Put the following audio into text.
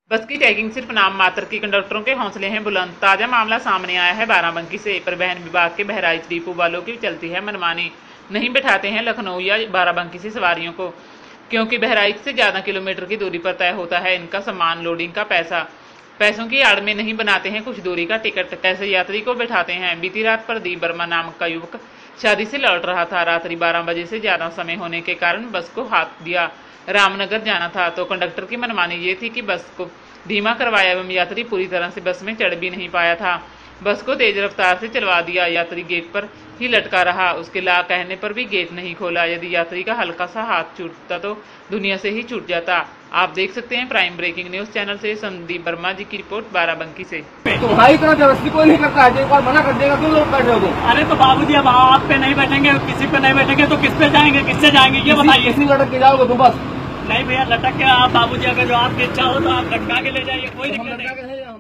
बस की चेकिंग सिर्फ नाम मात्र की, कंडक्टरों के हौसले हैं बुलंद। ताजा मामला सामने आया है बाराबंकी से। परिवहन विभाग के बहराइच डिपो वालों की चलती है मनमानी, नहीं बैठाते हैं लखनऊ या बाराबंकी से सवारियों को, क्योंकि बहराइच से ज्यादा किलोमीटर की दूरी पर तय होता है इनका सामान लोडिंग का पैसा। पैसों की आड़ में नहीं बनाते हैं कुछ दूरी का टिकट, कैसे यात्री को बैठाते हैं। बीती रात प्रदीप वर्मा नामक का युवक शादी से लौट रहा था। रात्रि 12 बजे से ज्यादा समय होने के कारण बस को हाथ दिया। रामनगर जाना था तो कंडक्टर की मनमानी ये थी कि बस को धीमा करवाया एवं यात्री पूरी तरह से बस में चढ़ भी नहीं पाया था। बस को तेज रफ्तार से चलवा दिया। यात्री गेट पर ही लटका रहा। उसके ला कहने पर भी गेट नहीं खोला। यदि यात्री का हल्का सा हाथ छूटता तो दुनिया से ही छूट जाता। आप देख सकते हैं प्राइम ब्रेकिंग न्यूज चैनल से संदीप वर्मा जी की रिपोर्ट बाराबंकी से। तुम्हारी तरह व्यवस्थित कोई नहीं करता है, एक बार मना कर देगा तुम लोग बैठ रहे हो। अरे तो बाबूजी अब आप पे नहीं बैठेंगे, किसी पे नहीं बैठेंगे तो किस पे जाएंगे, किससे जाएंगे ये बताइए। किसी लटक के जाओगे तुम बस। नहीं भैया लटक के आप बाबूजी, अगर जो आपकी इच्छा हो तो आप लटका के ले जाइए, कोई दिक्कत नहीं।